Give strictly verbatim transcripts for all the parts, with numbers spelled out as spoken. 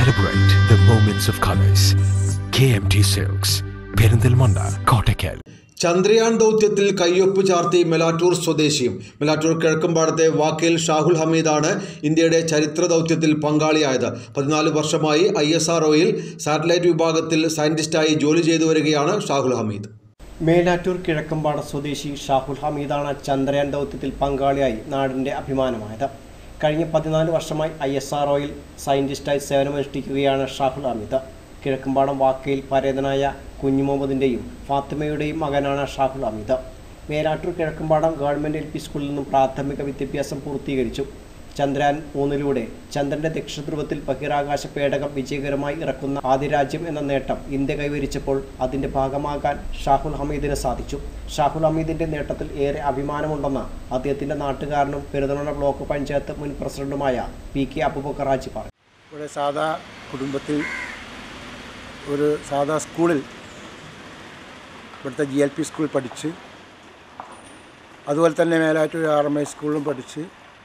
Celebrate the moments of colors. K M T Silks, Perindalmanda, Kottakkal. Chandrayaan ദൗത്യത്തിൽ കയ്യൊപ്പ് ചാർത്തി മെലാറ്റൂർ സ്വദേശിയും മെലാറ്റൂർ കിഴക്കമ്പാടത്തെ വാക്കേൽ ഷാഹുൽ ഹമീദാണ് ഇന്ത്യയുടെ ചരിത്ര ദൗത്യത്തിൽ പങ്കാളിയായത്. പതിനാല് വർഷമായി ഐ എസ് ആർ ഒയിൽ സാറ്റലൈറ്റ് വിഭാഗത്തിൽ സയന്റിസ്റ്റായി ജോലി ചെയ്തു വരികയാണ് ഷാഹുൽ ഹമീദ്. മേലാറ്റൂർ കിഴക്കമ്പാട സ്വദേശി ഷാഹുൽ ഹമീദാണ് ചന്ദ്രയാൻ ദൗത്യത്തിൽ പങ്കാളിയായി നാടിൻ്റെ അഭിമാനമായത്. കഴിഞ്ഞ പതിനാല് വർഷമായി ഐ എസ് ആർ ഒയിൽ സയന്റിസ്റ്റായി സേവനമനുഷ്ഠിക്കുകയാണ് ഷാഹുൽ ഹമീദ്. കിഴക്കമ്പാടം വാക്കയിൽ പരേതനായ കുഞ്ഞു മുഹമ്മദിൻ്റെയും ഫാത്തിമയുടെയും മകനാണ് Shahul Hameed. Melattur Kizhakkambadam government L P സ്കൂളിൽ നിന്നും പ്രാഥമിക വിദ്യാഭ്യാസം പൂർത്തീകരിച്ചു. ചന്ദ്രയാൻ മൂന്നിലൂടെ ചന്ദ്രൻ്റെ ദക്ഷിണധ്രുവത്തിൽ ബഹിരാകാശ പേടകം വിജയകരമായി ഇറക്കുന്ന ആദ്യ രാജ്യം എന്ന നേട്ടം ഇന്ത്യ കൈവരിച്ചപ്പോൾ അതിൻ്റെ ഭാഗമാകാൻ ഷാഹുൽ ഹമീദിന് സാധിച്ചു. ഷാഹുൽ ഹമീദിൻ്റെ നേട്ടത്തിൽ ഏറെ അഭിമാനമുണ്ടെന്ന് അദ്ദേഹത്തിൻ്റെ നാട്ടുകാരനും പെരുന്തൽമണ്ണ ബ്ലോക്ക് പഞ്ചായത്ത് മുൻ പ്രസിഡന്റുമായ പി കെ അബൂബക്കർ ഹാജി പറഞ്ഞു. ഇവിടെ സാധാ കുടുംബത്തിൽ ഒരു സാധാ സ്കൂളിൽ ഇവിടുത്തെ ജി എൽ പി സ്കൂളിൽ പഠിച്ച് അതുപോലെ തന്നെ മേലാറ്റൂർ ആർ എം ഐ സ്കൂളിലും പഠിച്ച്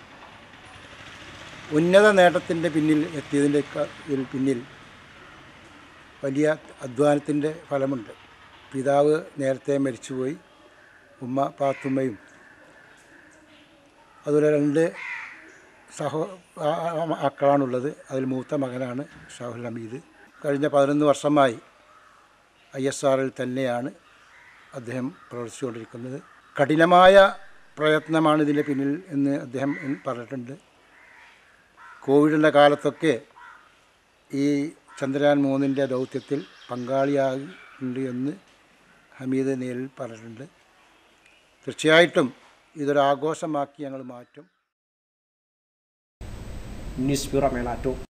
ഉന്നത നേട്ടത്തിൻ്റെ പിന്നിൽ എത്തിയതിൻ്റെ പിന്നിൽ വലിയ അധ്വാനത്തിൻ്റെ ഫലമുണ്ട്. പിതാവ് നേരത്തെ മരിച്ചുപോയി. ഉമ്മ പാത്തുമ്മയും അതുപോലെ രണ്ട് സഹോ മക്കളാണുള്ളത്. അതിൽ മൂത്ത മകനാണ് ഷാഹുൽ ഹമീദ്. കഴിഞ്ഞ പതിനൊന്ന് വർഷമായി ഐ എസ് ആറിൽ തന്നെയാണ് അദ്ദേഹം പ്രവർത്തിച്ചുകൊണ്ടിരിക്കുന്നത്. കഠിനമായ പ്രയത്നമാണ് ഇതിൻ്റെ പിന്നിൽ എന്ന് അദ്ദേഹം പറഞ്ഞിട്ടുണ്ട്. കോവിഡിൻ്റെ കാലത്തൊക്കെ ഈ ചന്ദ്രയാൻ മൂന്നിൻ്റെ ദൗത്യത്തിൽ പങ്കാളിയാകുന്നുണ്ട് എന്ന് ഹമീദ് നേരിൽ പറഞ്ഞിട്ടുണ്ട്. തീർച്ചയായിട്ടും ഇതൊരാഘോഷമാക്കി ഞങ്ങൾ മാറ്റും. News bureau Melattur.